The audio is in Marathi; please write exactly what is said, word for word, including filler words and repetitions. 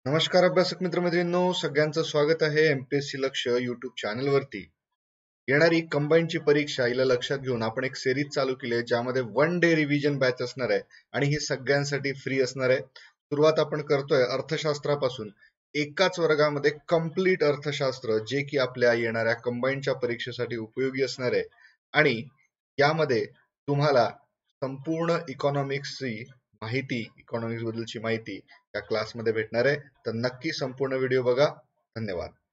नमस्कार अभ्यासक मित्रमैत्रिणींनो, सगळ्यांचं स्वागत आहे एमपीएससी लक्ष्य युट्यूब चॅनल वरती. येणारी कंबाईनची परीक्षा हिला लक्षात घेऊन आपण एक सिरीज चालू केली आहे ज्यामध्ये वन डे रिव्हिजन बॅच असणार आहे आणि ही सगळ्यांसाठी फ्री असणार आहे. सुरुवात आपण करतोय अर्थशास्त्रापासून. एकाच वर्गामध्ये कंप्लीट अर्थशास्त्र जे की आपल्या येणाऱ्या कंबाईनच्या परीक्षेसाठी उपयोगी असणार आहे आणि यामध्ये तुम्हाला संपूर्ण इकॉनॉमिक्सची माहिती इकॉनॉमिक्स बद्दलची माहिती या क्लासमध्ये भेटणार आहे. तर नक्की संपूर्ण व्हिडिओ बघा. धन्यवाद.